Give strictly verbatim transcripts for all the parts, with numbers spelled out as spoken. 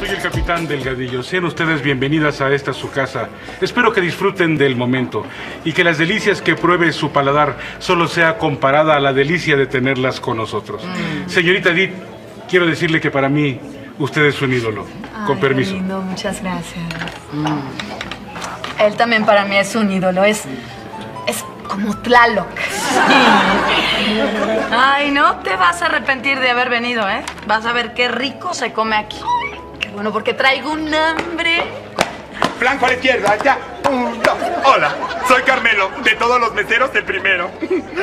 Soy el capitán Delgadillo. Sean ustedes bienvenidas a esta su casa. Espero que disfruten del momento y que las delicias que pruebe su paladar solo sea comparada a la delicia de tenerlas con nosotros. Mm. Señorita Edith, quiero decirle que para mí usted es un ídolo. Ay, con permiso. Qué lindo, muchas gracias. Mm. Él también para mí es un ídolo. Es, es como Tlaloc. Sí. Ay, no te vas a arrepentir de haber venido, ¿eh? Vas a ver qué rico se come aquí. Qué bueno, porque traigo un hambre. Flanco a la izquierda, ya. Un, dos. Hola, soy Carmelo. De todos los meseros, el primero.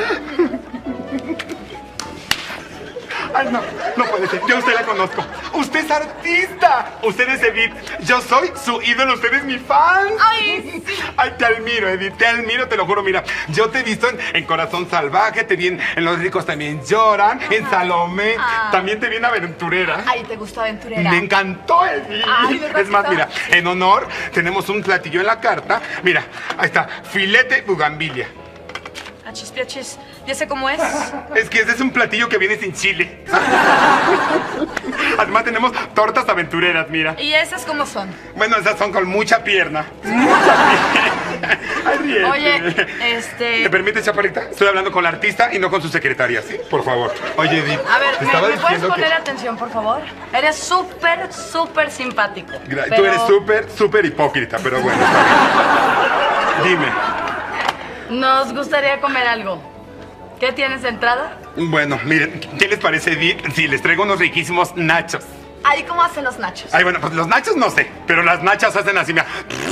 Ay, no, no puede ser. Yo a usted la conozco. Usted es artista. Usted es Edith. Yo soy su ídolo. Usted es mi fan. Ay, sí. Ay, te admiro, Edith. Te admiro, te lo juro. Mira, yo te he visto en, en Corazón Salvaje. Te vi en, en Los Ricos También Lloran. Ajá. En Salomé. Ah. También te vi en Aventurera. Ay, ¿te gustó Aventurera? Me encantó, Edith. Ay, me es más, mira, en honor tenemos un platillo en la carta. Mira, ahí está. Filete bugambilia. Achis, piachis. ¿Ya sé cómo es? Es que ese es un platillo que viene sin chile. Además tenemos tortas aventureras, mira. ¿Y esas cómo son? Bueno, esas son con mucha pierna. Mucha pierna. Ay, ríete. Oye, este... ¿Me permite, chaparrita? Estoy hablando con la artista y no con su secretaria, ¿sí? Por favor. Oye, Edith. A ver, ¿me, ¿me puedes poner que... atención, por favor? Eres súper, súper simpático. Gra pero... Tú eres súper, súper hipócrita, pero bueno, está bien. Dime. Nos gustaría comer algo. ¿Qué tienes de entrada? Bueno, miren, ¿qué les parece, Edith, si les traigo unos riquísimos nachos? Ay, ¿cómo hacen los nachos? Ay, bueno, pues los nachos no sé, pero las nachas hacen así, mira.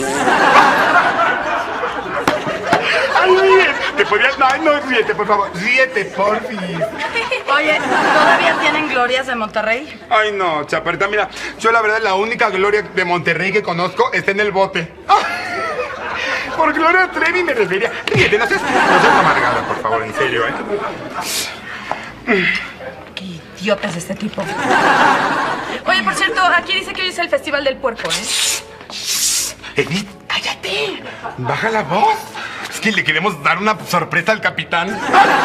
Ay, ríete, te podrías... Ay, no, ríete, por favor, ríete, porfis. Oye, ¿todavía tienen glorias de Monterrey? Ay, no, chaparita, mira, yo la verdad la única gloria de Monterrey que conozco está en el bote. Por Gloria Trevi me refería. Ríete, no seas, no seas amargada, por favor, en serio, ¿eh? Qué idiota es este tipo. Oye, por cierto, aquí dice que hoy es el Festival del Puerco, ¿eh? Edith, cállate. Baja la voz. Es que le queremos dar una sorpresa al capitán.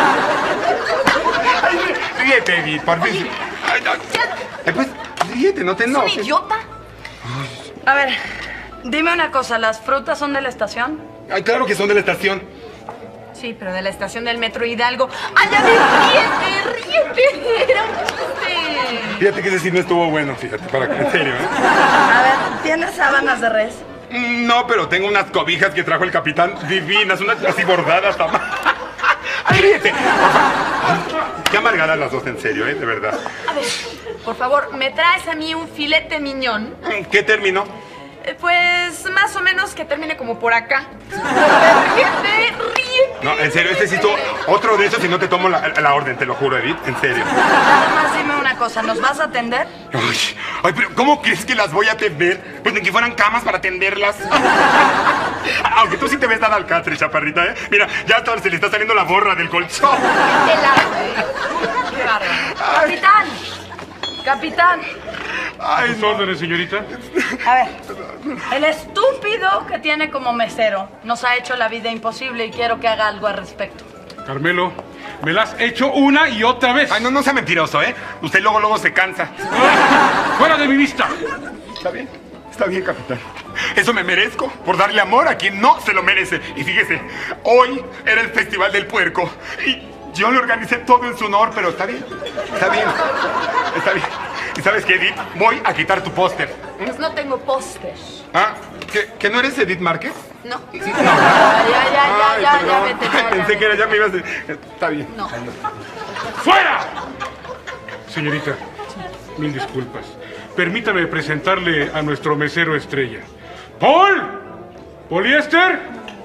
Ay, ríete, Edith, por fin. Ay, no. Ay, pues, ríete, no te enojes. ¿Es un idiota? A ver... Dime una cosa, ¿las frutas son de la estación? Ay, claro que son de la estación. Sí, pero de la estación del Metro Hidalgo. ¡Ay, ya ríete, ríete! ¡Era un chiste! Fíjate que ese sí no estuvo bueno, fíjate, para que, en serio, ¿eh? A ver, ¿tienes sábanas de res? No, pero tengo unas cobijas que trajo el capitán divinas, unas así bordadas. ¡Ay, ríete! Qué amargadas las dos, en serio, ¿eh? De verdad. A ver, por favor, ¿me traes a mí un filete miñón? ¿Qué terminó? Pues más o menos que termine como por acá. Ríete, ríete. No, en serio, este sí tú, otro de esos y no te tomo la, la orden, te lo juro, Edith, en serio. Nada más dime una cosa, ¿nos vas a atender? Ay, ay, pero ¿cómo crees que las voy a atender? Pues ni que fueran camas para atenderlas. Aunque tú sí te ves nada al catre, chaparrita, ¿eh? Mira, ya hasta se le está saliendo la borra del colchón. ¡Qué largo! ¡Qué bárbaro! ¡Capitán! ¡Capitán! Ay, no, órdenes, señorita. A ver, el estúpido que tiene como mesero nos ha hecho la vida imposible y quiero que haga algo al respecto. Carmelo, me la has hecho una y otra vez. Ay, no, no sea mentiroso, ¿eh? Usted luego, luego se cansa. ¡Ah! ¡Fuera de mi vista! Está bien, está bien, capitán. Eso me merezco por darle amor a quien no se lo merece. Y fíjese, hoy era el Festival del Puerco y yo le organicé todo en su honor, pero está bien, está bien, está bien. ¿Y sabes qué, Edith? Voy a quitar tu póster. Pues no tengo póster. Ah, ¿que, ¿que no eres Edith Márquez? No. No. Ya, ya, ya, Ay, ya, perdón. ya, vete, ya, ya, Pensé ya. que era, ya me ibas a... Está bien. No. ¡Fuera! Señorita, mil disculpas. Permítame presentarle a nuestro mesero estrella. ¡Paul! ¿Poliéster?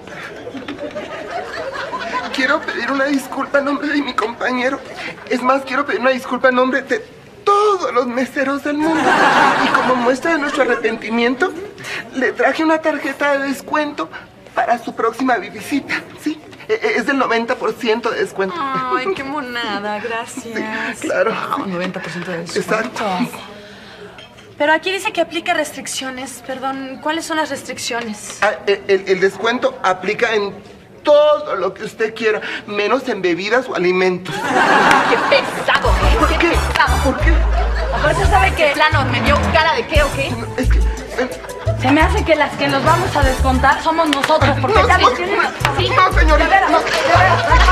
Quiero pedir una disculpa en nombre de mi compañero. Es más, quiero pedir una disculpa en nombre de todos los meseros del mundo. Y como muestra de nuestro arrepentimiento, le traje una tarjeta de descuento para su próxima visita, ¿sí? Es del noventa por ciento de descuento. Ay, qué monada, gracias. Sí, claro. Wow, noventa por ciento de descuento. Exacto. Pero aquí dice que aplica restricciones. Perdón, ¿cuáles son las restricciones? Ah, el, el descuento aplica en todo lo que usted quiera, menos en bebidas o alimentos. ¡Qué pesado! ¿Por ¡Qué qué? pesado! ¿Por qué? Aparte, ¿sabe qué? Plano, me dio cara de qué o qué. Es que... Se me hace que las que nos vamos a descontar somos nosotros, porque No, ya no, nos tienen... no, no, señorita. De veras, no, de veras.